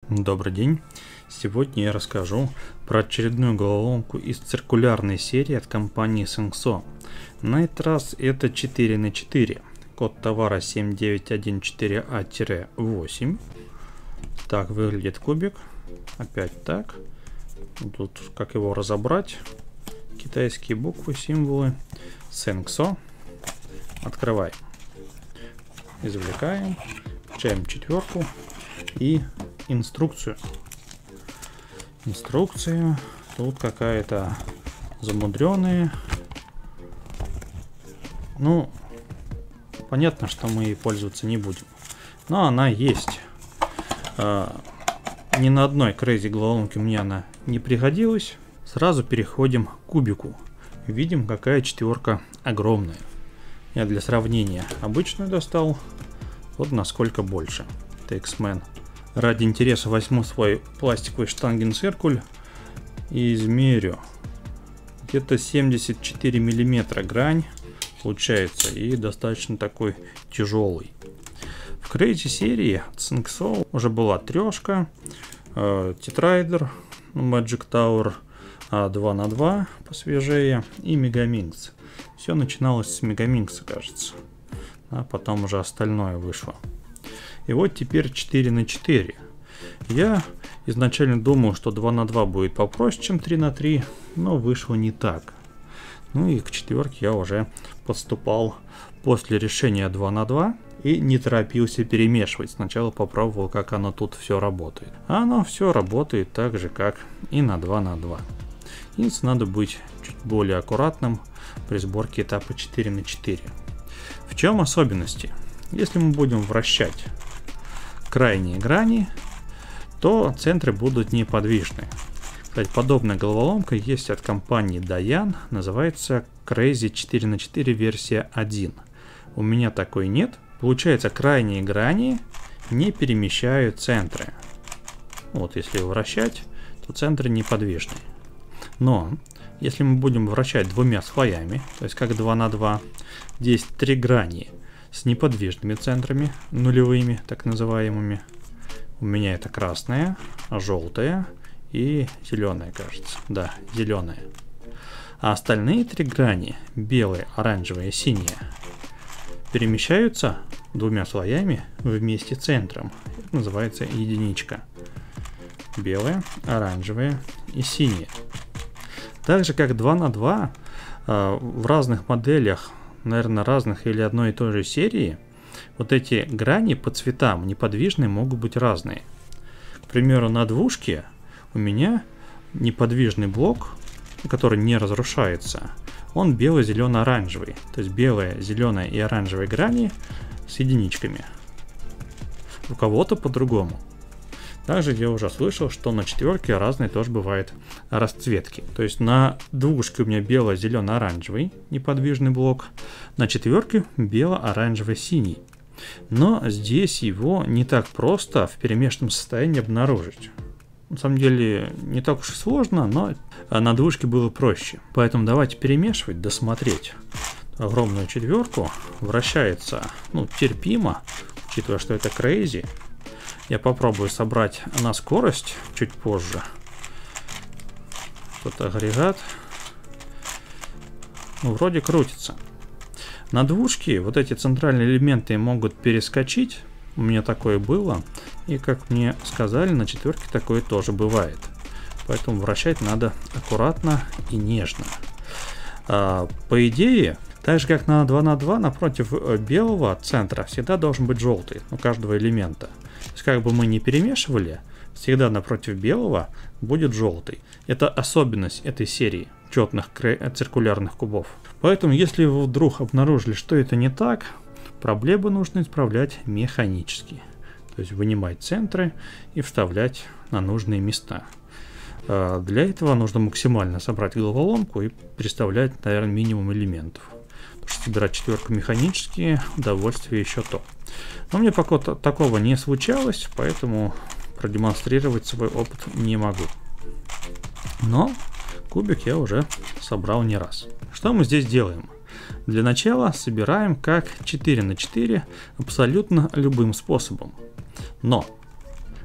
Добрый день! Сегодня я расскажу про очередную головоломку из циркулярной серии от компании Sengso. На этот раз это 4 на 4. Код товара 7914А-8. Так выглядит кубик. Опять так. Тут как его разобрать. Китайские буквы, символы. Sengso. Открываем. Извлекаем. Включаем четверку и инструкцию. Инструкция тут какая-то замудренная. Ну, понятно, что мы ей пользоваться не будем. Но она есть. Ни на одной crazy головоломке мне она не пригодилась. Сразу переходим к кубику. Видим, какая четверка огромная. Я для сравнения обычную достал. Вот насколько больше. X-Men. Ради интереса возьму свой пластиковый штангенциркуль и измерю. Где-то 74 миллиметра грань получается, и достаточно такой тяжелый. В Crazy серии от Sengso уже была трешка, Тетрайдер, Magic Tower 2 на 2 посвежее и Мегаминкс. Все начиналось с Мегаминкса, кажется, а потом уже остальное вышло. И вот теперь 4 на 4. Я изначально думал, что 2 на 2 будет попроще, чем 3 на 3, но вышло не так. Ну и к четверке я уже подступал после решения 2 на 2 и не торопился перемешивать. Сначала попробовал, как оно тут все работает. А оно все работает так же, как и на 2 на 2. Единственное, надо быть чуть более аккуратным при сборке этапа 4 на 4. В чем особенности? Если мы будем вращать крайние грани, то центры будут неподвижны. Кстати, подобная головоломка есть от компании Dayan, называется Crazy 4 на 4 версия 1. У меня такой нет. Получается, крайние грани не перемещают центры. Вот если вращать, то центры неподвижны. Но если мы будем вращать двумя слоями, то есть как 2 на 2, здесь 3 грани с неподвижными центрами, нулевыми, так называемыми. У меня это красная, желтая и зеленая, кажется. Да, зеленая. А остальные 3 грани, белая, оранжевая и синяя, перемещаются двумя слоями вместе центром. Это называется единичка. Белая, оранжевая и синяя. Так же, как 2 на 2, в разных моделях, наверное, разных или одной и той же серии, вот эти грани по цветам неподвижные могут быть разные. К примеру, на двушке у меня неподвижный блок, который не разрушается, он бело-зелено-оранжевый. То есть белая, зеленая и оранжевая грани с единичками. У кого-то по-другому. Также я уже слышал, что на четверке разные тоже бывают расцветки. То есть на двушке у меня бело-зелено-оранжевый неподвижный блок, на четверке бело-оранжево-синий. Но здесь его не так просто в перемешанном состоянии обнаружить. На самом деле не так уж и сложно, но на двушке было проще. Поэтому давайте перемешивать, досмотреть. Огромную четверку вращается, терпимо, учитывая, что это crazy. Я попробую собрать на скорость чуть позже. Тут агрегат. Вроде крутится. На двушке вот эти центральные элементы могут перескочить. У меня такое было. И как мне сказали, на четверке такое тоже бывает. Поэтому вращать надо аккуратно и нежно. По идее, так же как на 2 на 2, напротив белого центра всегда должен быть желтый у каждого элемента. То есть как бы мы ни перемешивали, всегда напротив белого будет желтый. Это особенность этой серии четных циркулярных кубов. Поэтому если вы вдруг обнаружили, что это не так, проблему нужно исправлять механически. То есть вынимать центры и вставлять на нужные места. Для этого нужно максимально собрать головоломку и переставлять, наверное, минимум элементов. Потому что собирать четверку механически удовольствие еще то. Но мне пока такого не случалось, поэтому продемонстрировать свой опыт не могу. Но кубик я уже собрал не раз. Что мы здесь делаем? Для начала собираем как 4 на 4 абсолютно любым способом. Но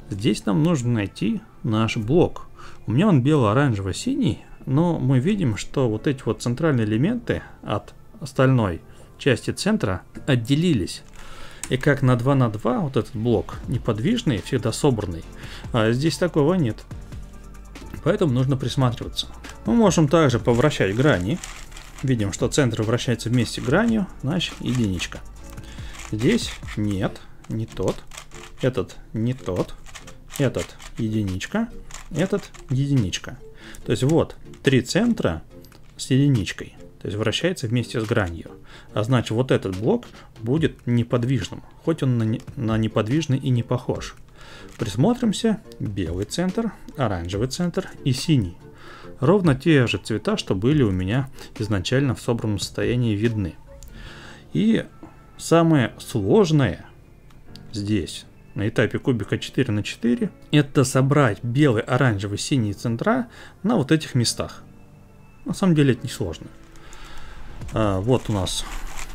Здесь нам нужно найти наш блок. У меня он бело-оранжево-синий, но мы видим, что вот эти вот центральные элементы от остальной части центра отделились. И как на 2 на 2 вот этот блок неподвижный, всегда собранный, а здесь такого нет. Поэтому нужно присматриваться. Мы можем также повращать грани. Видим, что центр вращается вместе с гранью, значит единичка. Здесь нет, не тот. Этот не тот. Этот единичка. Этот единичка. То есть вот 3 центра с единичкой. То есть вращается вместе с гранью. А значит вот этот блок будет неподвижным. Хоть он на неподвижный и не похож. Присмотримся. Белый центр, оранжевый центр и синий. Ровно те же цвета, что были у меня изначально в собранном состоянии, видны. И самое сложное здесь, на этапе кубика 4 на 4, это собрать белый, оранжевый, синий центра на вот этих местах. На самом деле это несложно. Вот у нас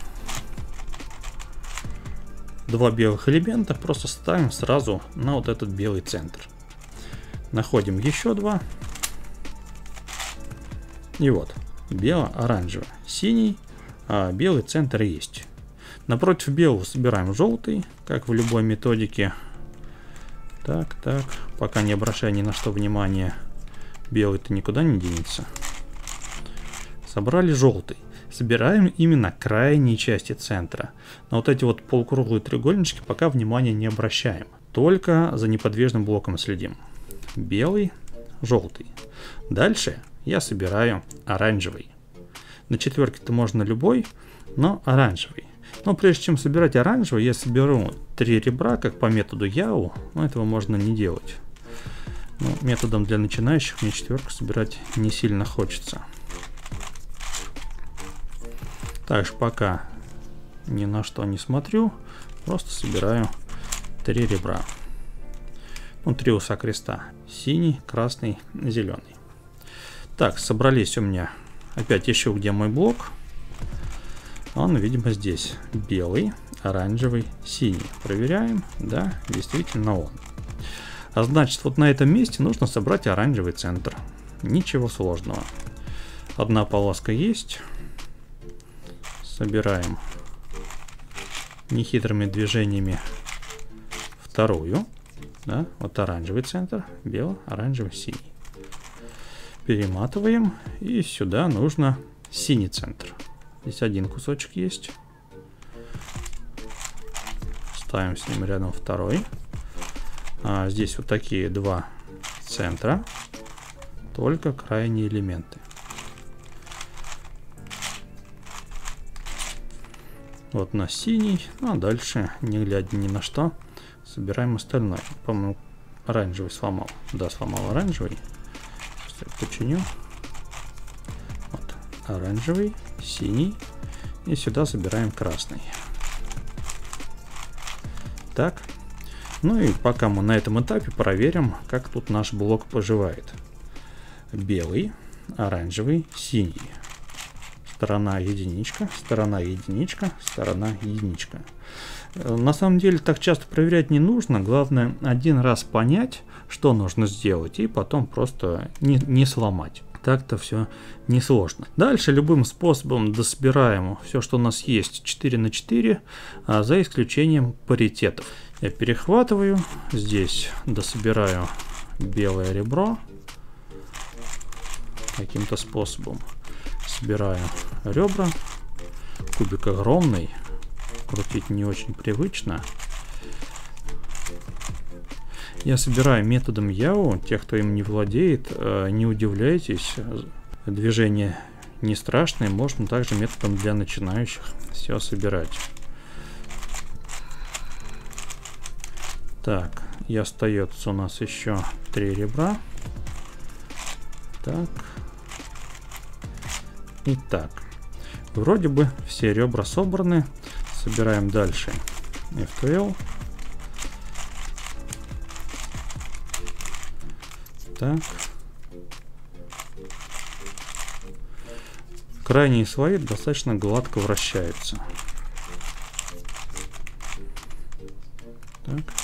2 белых элемента, просто ставим сразу на вот этот белый центр. Находим еще 2. И вот, бело-оранжевый, синий, а белый центр есть. Напротив белого собираем желтый, как в любой методике. Так, пока не обращая ни на что внимания, белый-то никуда не денется. Собрали желтый. Собираем именно крайние части центра. На вот эти вот полукруглые треугольнички пока внимания не обращаем. Только за неподвижным блоком следим. Белый, желтый. Дальше я собираю оранжевый. На четверке-то можно любой, но оранжевый. Но прежде чем собирать оранжевый, я соберу 3 ребра, как по методу Яу. Но этого можно не делать. Но методом для начинающих мне четверку собирать не сильно хочется. Также пока ни на что не смотрю, просто собираю 3 ребра. 3 уса креста. Синий, красный, зеленый. Так, собрались у меня. Опять ищу, где мой блок. Он, видимо, здесь. Белый, оранжевый, синий. Проверяем. Да, действительно он. А значит, вот на этом месте нужно собрать оранжевый центр. Ничего сложного. Одна полоска есть. Собираем нехитрыми движениями вторую. Да, вот оранжевый центр, белый, оранжевый, синий. Перематываем, и сюда нужно синий центр. Здесь один кусочек есть. Ставим с ним рядом второй. Здесь вот такие 2 центра, только крайние элементы. Вот на синий, а дальше, не глядя ни на что, собираем остальное. По-моему, оранжевый сломал. Да, сломал оранжевый. Сейчас я починю. Вот, оранжевый, синий. И сюда собираем красный. Так. Ну и пока мы на этом этапе проверим, как тут наш блок поживает. Белый, оранжевый, синий. Сторона единичка, сторона единичка, сторона единичка. На самом деле так часто проверять не нужно. Главное один раз понять, что нужно сделать, и потом просто не сломать. Так-то все несложно. Дальше любым способом дособираем все, что у нас есть, 4 на 4, за исключением паритетов. Я перехватываю, здесь дособираю белое ребро каким-то способом. Собираю ребра. Кубик огромный. Крутить не очень привычно. Я собираю методом Яу. Тех, кто им не владеет, не удивляйтесь. Движение не страшное. Можно также методом для начинающих все собирать. Так, и остается у нас еще 3 ребра. Так. Итак, вроде бы все ребра собраны. Собираем дальше F12. Так. Крайние слои достаточно гладко вращаются. Так.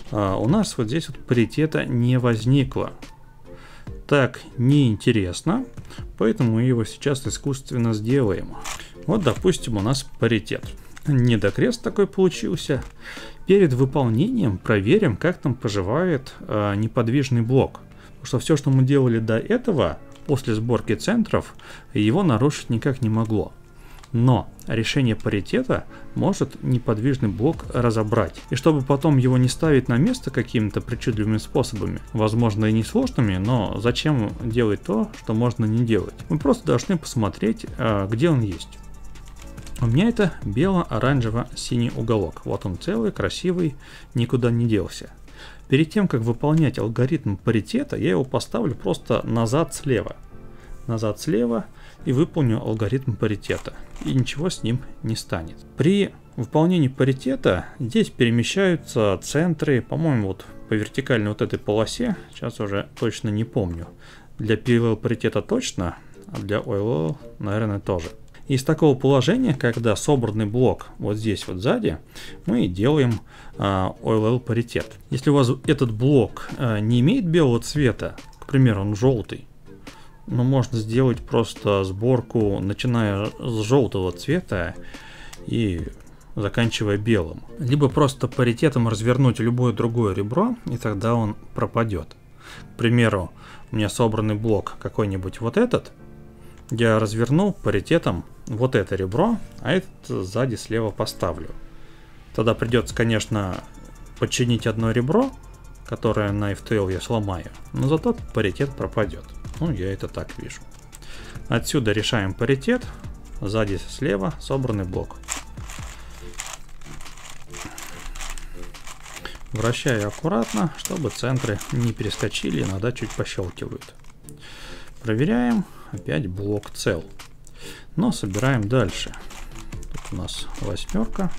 у нас вот здесь вот паритета не возникло. Так неинтересно, поэтому мы его сейчас искусственно сделаем. Вот, допустим, у нас паритет. Недокрест такой получился. Перед выполнением проверим, как там поживает неподвижный блок. Потому что все, что мы делали до этого, после сборки центров, его нарушить никак не могло. Но решение паритета может неподвижный блок разобрать. И чтобы потом его не ставить на место какими-то причудливыми способами, возможно и несложными, но зачем делать то, что можно не делать? Мы просто должны посмотреть, где он есть. У меня это бело-оранжево-синий уголок. Вот он целый, красивый, никуда не делся. Перед тем, как выполнять алгоритм паритета, я его поставлю просто назад слева. Назад слева и выполню алгоритм паритета. И ничего с ним не станет. При выполнении паритета здесь перемещаются центры, по-моему, вот по вертикальной вот этой полосе. Сейчас уже точно не помню. Для PLL паритета точно, а для OLL, наверное, тоже. Из такого положения, когда собранный блок вот здесь вот сзади, мы делаем OLL паритет. Если у вас этот блок не имеет белого цвета, к примеру, он желтый, но можно сделать просто сборку, начиная с желтого цвета и заканчивая белым. Либо просто паритетом развернуть любое другое ребро, и тогда он пропадет. К примеру, у меня собранный блок какой-нибудь вот этот, я разверну паритетом вот это ребро, а этот сзади слева поставлю. Тогда придется, конечно, подчинить одно ребро, которое на FTL я сломаю, но зато паритет пропадет. Ну, я это так вижу. Отсюда решаем паритет, сзади слева собранный блок. Вращаю аккуратно, чтобы центры не перескочили, иногда чуть пощелкивают. Проверяем. Опять блок цел. Но собираем дальше. Тут у нас восьмерка.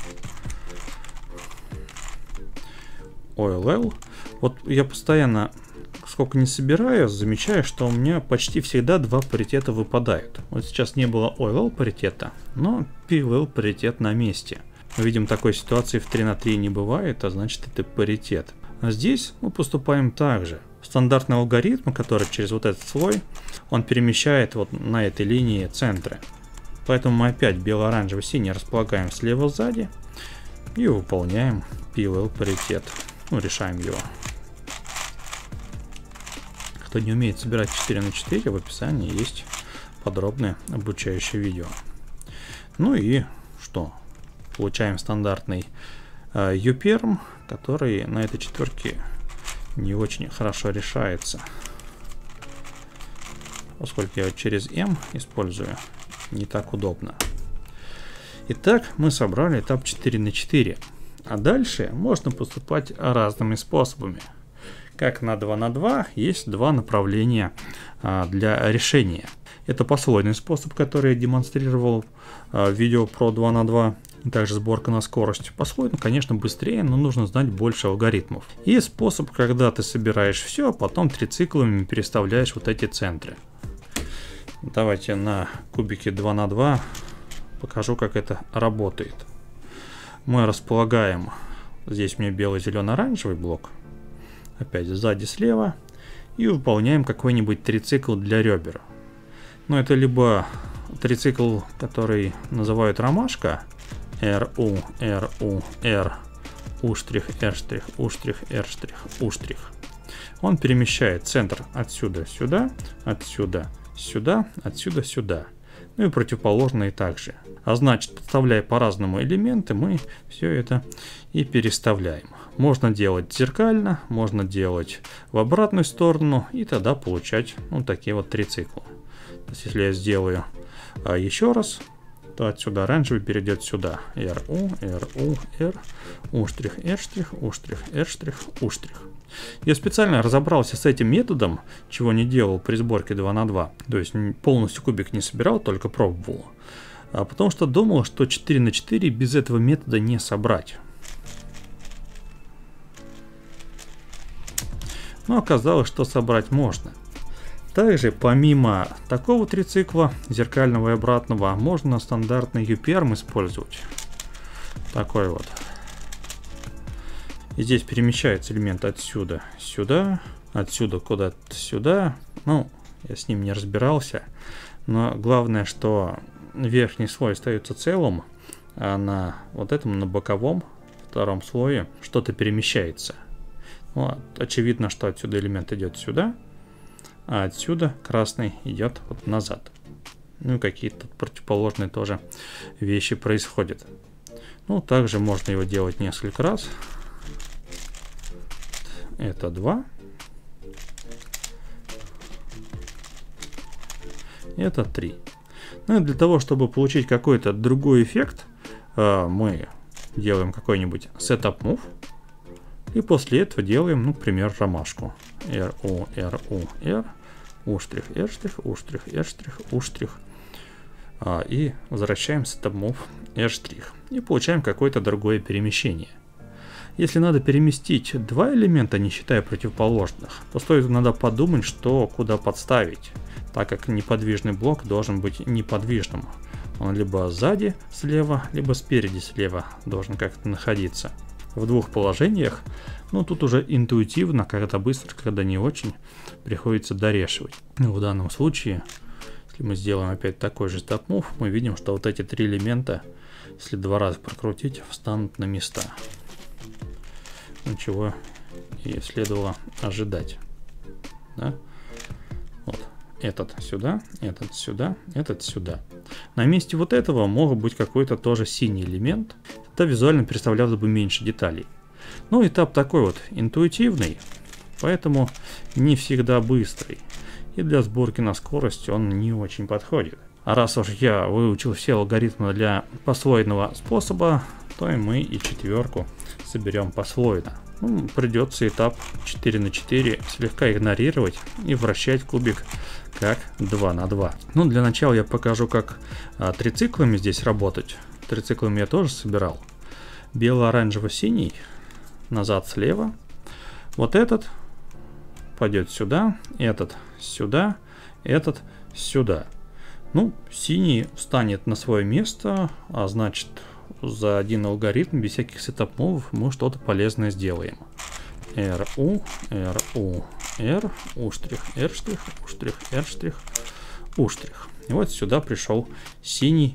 OLL. Вот я постоянно, сколько не собираю, замечаю, что у меня почти всегда два паритета выпадают. Вот сейчас не было OLL паритета, но PLL паритет на месте. Мы видим, такой ситуации в 3 на 3 не бывает, а значит это паритет. А здесь мы поступаем так же. Стандартный алгоритм, который через вот этот слой, он перемещает вот на этой линии центры. Поэтому мы опять бело-оранжево-синий располагаем слева сзади и выполняем PLL паритет. Ну, решаем его. Кто не умеет собирать 4 на 4, в описании есть подробное обучающее видео. Ну и что? Получаем стандартный UPerm, который на этой четверке не очень хорошо решается, поскольку я через M использую, не так удобно. Итак, мы собрали этап 4 на 4, а дальше можно поступать разными способами. Как на 2 на 2 есть два направления для решения. Это послойный способ, который я демонстрировал в видео про 2 на 2. Также сборка на скорость. Послойно, конечно, быстрее, но нужно знать больше алгоритмов. И способ, когда ты собираешь все, а потом трициклами переставляешь вот эти центры. Давайте на кубике 2 на 2 покажу, как это работает. Мы располагаем, здесь у меня белый, зеленый, оранжевый блок. Опять сзади слева. И выполняем какой-нибудь трицикл для ребер. Но это либо трицикл, который называют ромашка, R, U, R, U, R, U', R', U', R', U'. Он перемещает центр отсюда сюда, отсюда сюда, отсюда сюда. Ну и противоположные также. А значит, подставляя по-разному элементы, мы все это и переставляем. Можно делать зеркально, можно делать в обратную сторону и тогда получать вот такие вот трициклы. То есть, если я сделаю еще раз, то отсюда оранжевый перейдет сюда. R, U, R, U, R, U', R', U', R', U'. Я специально разобрался с этим методом, чего не делал при сборке 2 на 2. То есть полностью кубик не собирал, только пробовал. Потому что думал, что 4 на 4 без этого метода не собрать. Но оказалось, что собрать можно. Также, помимо такого трицикла, зеркального и обратного, можно стандартный UPerm использовать. Такой вот. И здесь перемещается элемент отсюда сюда, отсюда куда-то сюда. Ну, я с ним не разбирался. Но главное, что верхний слой остается целым, а на вот этом, на боковом, втором слое, что-то перемещается. Ну, очевидно, что отсюда элемент идет сюда, а отсюда красный идет вот назад. Ну и какие-то противоположные тоже вещи происходят. Ну, также можно его делать несколько раз. Это 2. Это 3. Ну и для того, чтобы получить какой-то другой эффект, мы делаем какой-нибудь setup move. И после этого делаем, ну, например, ромашку. R, U, R, U, R, U', R', U', R', U'. И возвращаем setup move R'. И получаем какое-то другое перемещение. Если надо переместить два элемента, не считая противоположных, то стоит иногда подумать, что куда подставить, так как неподвижный блок должен быть неподвижным. Он либо сзади слева, либо спереди слева должен как-то находиться. В двух положениях, ну тут уже интуитивно, когда быстро, когда не очень, приходится дорешивать. В данном случае, если мы сделаем опять такой же setup move, мы видим, что вот эти три элемента, если два раза прокрутить, встанут на места. Чего и следовало ожидать. Да? Вот. Этот сюда, этот сюда, этот сюда. На месте вот этого мог быть какой-то тоже синий элемент. Тогда визуально представлялось бы меньше деталей. Но этап такой вот интуитивный, поэтому не всегда быстрый. И для сборки на скорость он не очень подходит. А раз уж я выучил все алгоритмы для послойного способа, то и мы и четверку соберем послойно. Ну, придется этап 4 на 4 слегка игнорировать и вращать кубик как 2 на 2. Ну, для начала я покажу, как трициклами здесь работать. Трициклами я тоже собирал. Бело-оранжево-синий, назад слева. Вот этот пойдет сюда, этот сюда, этот сюда. Ну, синий встанет на свое место, а значит, за один алгоритм, без всяких сетап-мувов, мы что-то полезное сделаем. R, U, R, U, R, U', R', U', R', U'. И вот сюда пришел синий.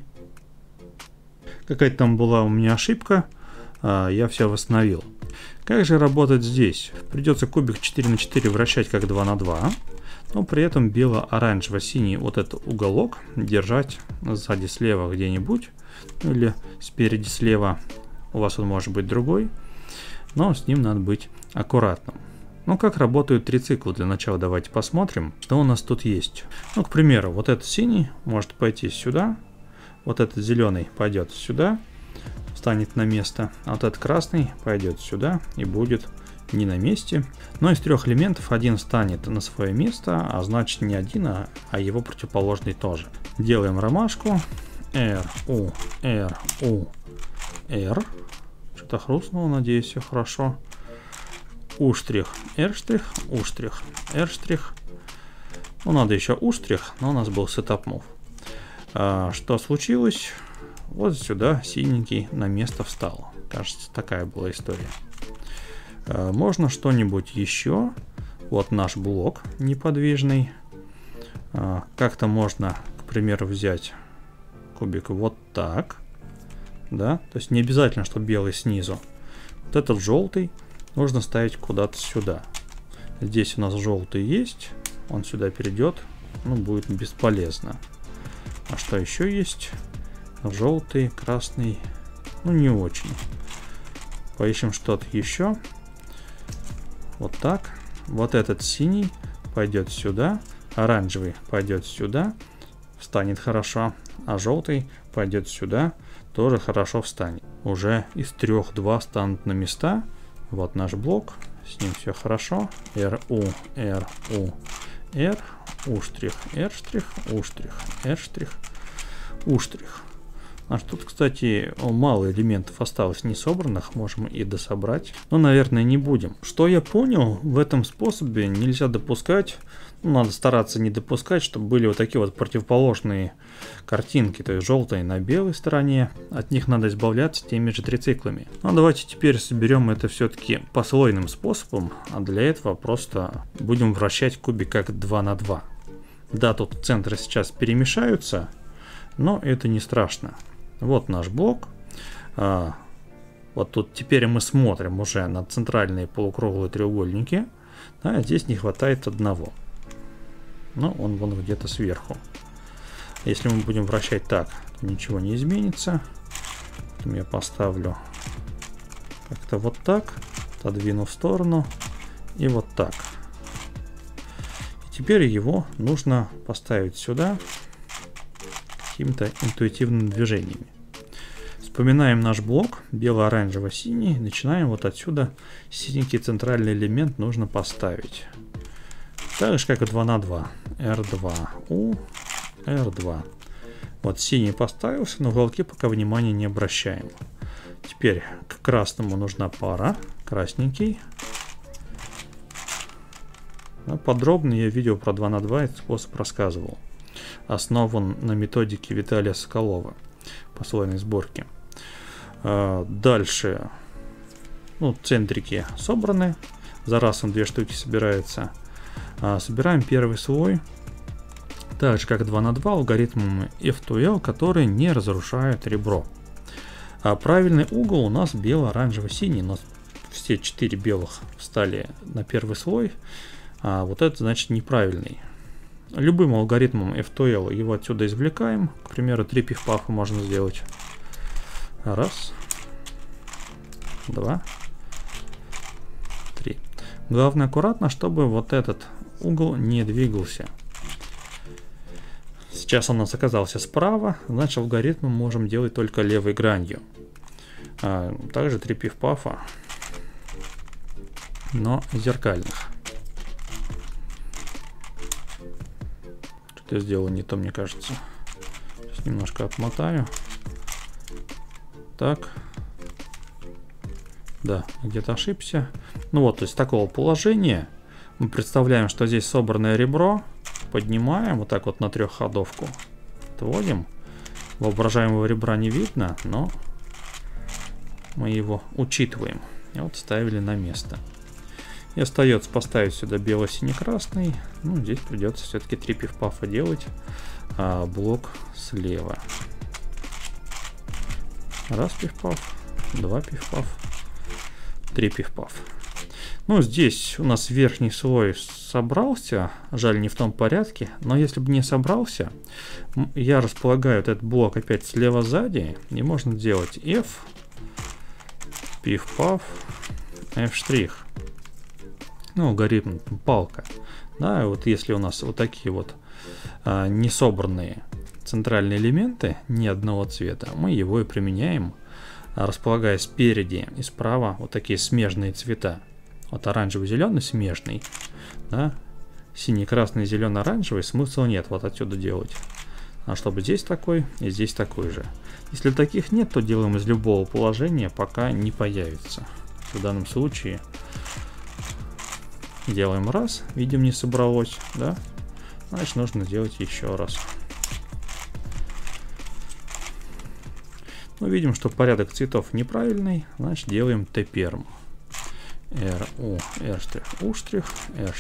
Какая-то там была у меня ошибка, я все восстановил. Как же работать здесь? Придется кубик 4 на 4 вращать как 2 на 2. Но при этом бело-оранжево-синий вот этот уголок держать сзади слева где-нибудь. Или спереди слева. У вас он может быть другой. Но с ним надо быть аккуратным. Ну, как работают трициклы? Для начала давайте посмотрим, что у нас тут есть. Ну, к примеру, вот этот синий может пойти сюда. Вот этот зеленый пойдет сюда. Встанет на место. А вот этот красный пойдет сюда и будет не на месте. Но из трех элементов один встанет на свое место, а значит не один, а его противоположный тоже. Делаем ромашку. R, U, R, U, R. Что-то хрустнуло, надеюсь, все хорошо. U', R', U', R'. Ну, надо еще U', но у нас был setup move. Что случилось? Вот сюда синенький на место встал. Кажется, такая была история. Можно что-нибудь еще. Вот наш блок неподвижный. Как-то можно, к примеру, взять кубик вот так. Да, то есть не обязательно, что белый снизу. Вот этот желтый нужно ставить куда-то сюда. Здесь у нас желтый есть. Он сюда перейдет. Ну, будет бесполезно. А что еще есть? Желтый, красный. Ну, не очень. Поищем что-то еще. Вот так. Вот этот синий пойдет сюда. Оранжевый пойдет сюда. Встанет хорошо. А желтый пойдет сюда. Тоже хорошо встанет. Уже из 3-2 станут на места. Вот наш блок. С ним все хорошо. R, U, R, U, R, U', R', U', R', U'. А тут, кстати, мало элементов осталось не собранных, можем и дособрать. Но, наверное, не будем. Что я понял, в этом способе нельзя допускать, надо стараться не допускать, чтобы были вот такие вот противоположные картинки, то есть желтые на белой стороне. От них надо избавляться теми же трициклами. Но давайте теперь соберем это все-таки послойным способом, а для этого просто будем вращать кубик как 2 на 2. Да, тут центры сейчас перемешаются, но это не страшно. Вот наш блок. Вот тут теперь мы смотрим уже на центральные полукруглые треугольники. Да, здесь не хватает одного. Но он вон где-то сверху. Если мы будем вращать так, то ничего не изменится. Потом я поставлю как-то вот так. Отодвину в сторону. И вот так. И теперь его нужно поставить сюда какими-то интуитивными движениями. Вспоминаем наш блок бело-оранжево-синий. Начинаем вот отсюда. Синенький центральный элемент нужно поставить. Так же, как и 2 на 2. R2, R2. Вот синий поставился, но уголки пока внимания не обращаем. Теперь к красному нужна пара. Красненький. Подробно я видео про 2 на 2 этот способ рассказывал. Основан на методике Виталия Соколова. Послойной сборки. Дальше. Центрики собраны. За раз он 2 штуки собирается. Собираем первый слой. Так же, как 2 на 2 алгоритмом F2L, которые не разрушают ребро. Правильный угол у нас бело-оранжево-синий. У нас все 4 белых встали на первый слой. Вот это значит неправильный. Любым алгоритмом F2L его отсюда извлекаем. К примеру, 3 пиф-пафа можно сделать. Раз. 2. 3. Главное аккуратно, чтобы вот этот угол не двигался. Сейчас он у нас оказался справа. Значит, алгоритм мы можем делать только левой гранью. Также 3 пиф-пафа, но зеркальных. Что-то я сделал не то, мне кажется. Сейчас немножко отмотаю. Так. Да, где-то ошибся. То есть такого положения мы представляем, что здесь собранное ребро. Поднимаем вот так вот на 3-ходовку. Отводим. Воображаемого ребра не видно, но мы его учитываем. И вот ставили на место. И остается поставить сюда бело-синий-красный. Здесь придется все-таки 3 пиф-пафа делать. Блок слева. Раз пиф-паф, 2 пиф-паф, 3 пиф-паф. Здесь у нас верхний слой собрался. Жаль, не в том порядке. Но если бы не собрался, я располагаю этот блок опять слева сзади. И можно сделать F, пиф-паф, F'. Алгоритм палка. Да, и вот если у нас вот такие вот несобранные центральные элементы ни одного цвета, мы его и применяем, располагая спереди и справа вот такие смежные цвета. Вот оранжевый-зеленый смежный, да? Синий, красный, зеленый, оранжевый смысла нет вот отсюда делать. А чтобы здесь такой и здесь такой же. Если таких нет, то делаем из любого положения, пока не появится. В данном случае делаем раз, видим, не собралось, да? Значит, нужно сделать еще раз. Видим, что порядок цветов неправильный, значит, делаем Т-перм. R, U, R', U', R',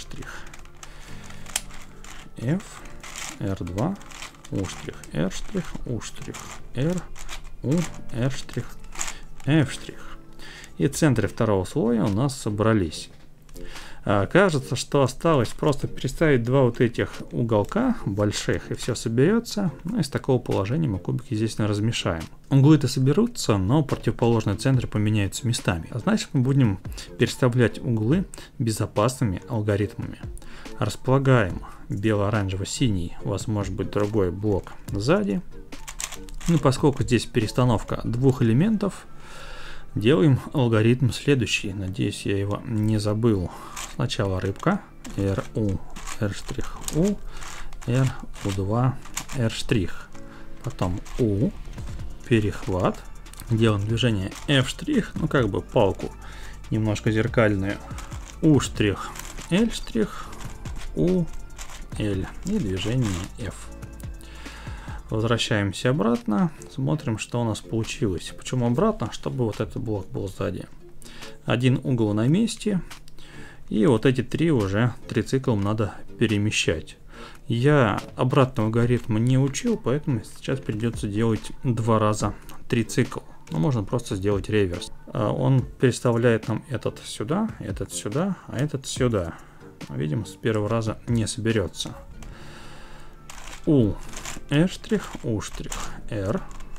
F, R2, U', R', U', R, U, R', F'. И центры второго слоя у нас собрались. Кажется, что осталось просто переставить 2 вот этих уголка больших, и все соберется. Из такого положения мы кубики здесь размешаем. Углы-то соберутся, но противоположные центры поменяются местами. Значит, мы будем переставлять углы безопасными алгоритмами. Располагаем бело-оранжево-синий, у вас может быть другой блок сзади. Поскольку здесь перестановка 2 элементов, делаем алгоритм следующий. Надеюсь, я его не забыл. Сначала рыбка. R, U, R', U, R, U2, R'. Потом U, перехват. Делаем движение F', ну как бы палку немножко зеркальную. U', L', U, L и движение F. Возвращаемся обратно, смотрим, что у нас получилось. Почему обратно? Чтобы вот этот блок был сзади. Один угол на месте. И вот эти три уже трициклом надо перемещать. Я обратный алгоритм не учил, поэтому сейчас придется делать 2 раза трицикл. Но можно просто сделать реверс. Он переставляет нам этот сюда, а этот сюда. Видим, с первого раза не соберется. U', R', U', R,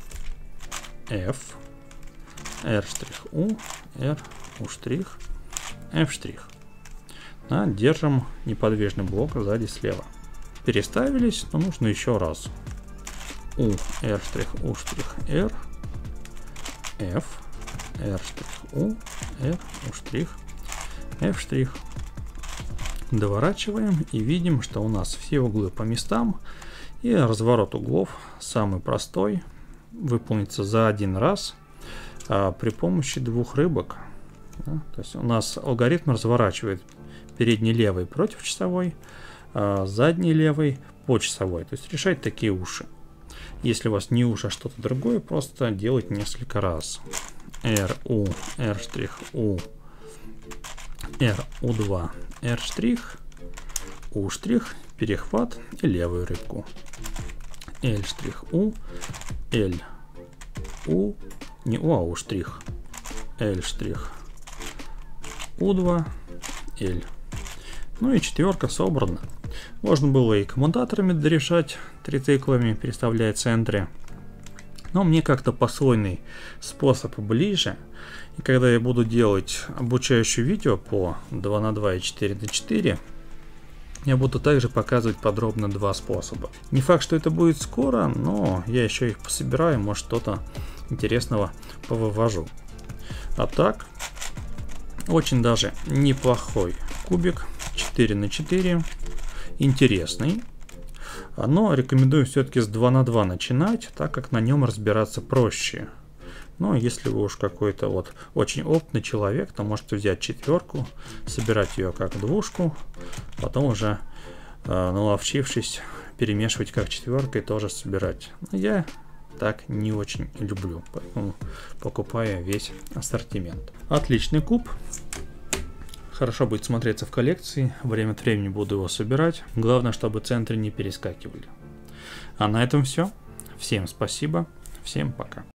F, R', U, R, U', F'. Да, держим неподвижный блок сзади слева. Переставились, но нужно еще раз. U', R', U', R, F, R', U, R, U', F'. Доворачиваем и видим, что у нас все углы по местам. И разворот углов самый простой. Выполнится за один раз при помощи 2 рыбок. Да, то есть у нас алгоритм разворачивает передний левый против часовой, задний левый по часовой. То есть решать такие уши. Если у вас не уши, а что-то другое, просто делать несколько раз. R, U, R', U, R, U2, R', U', перехват и левую рыбку. L', U, L, U, не U, а U', L', U2, L. Ну и четверка собрана. Можно было и коммутаторами дорешать, трициклами, переставляя центры. Но мне как-то послойный способ ближе. И когда я буду делать обучающее видео по 2 на 2 и 4 на 4, я буду также показывать подробно 2 способа. Не факт, что это будет скоро, но я еще их пособираю, может что-то интересного повывожу. А так, очень даже неплохой кубик 4 на 4, интересный. Но рекомендую все-таки с 2 на 2 начинать, так как на нем разбираться проще. Но если вы уж какой-то вот очень опытный человек, то можете взять четверку, собирать ее как двушку, потом уже наловчившись перемешивать как четверкой, тоже собирать. Но я так не очень люблю, поэтому покупаю весь ассортимент. Отличный куб. Хорошо будет смотреться в коллекции, время от времени буду его собирать. Главное, чтобы центры не перескакивали. А на этом все. Всем спасибо, всем пока.